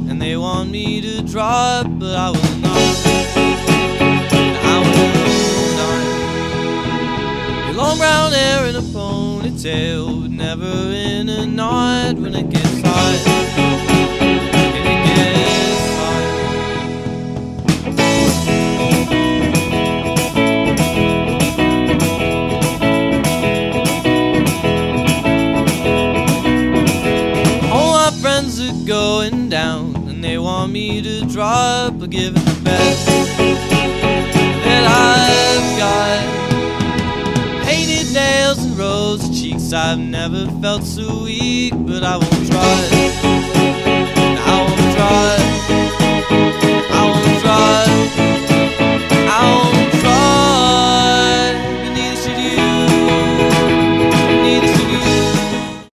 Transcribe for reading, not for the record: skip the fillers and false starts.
and they want me to drop, but I will not. I will not. Your long brown hair in a ponytail, but never in a knot when it gets hot. And it gets hot. All my friends are going down, and they want me to drop, but give it the best that I've got. Painted nails and rosy cheeks, I've never felt so weak, but I won't try.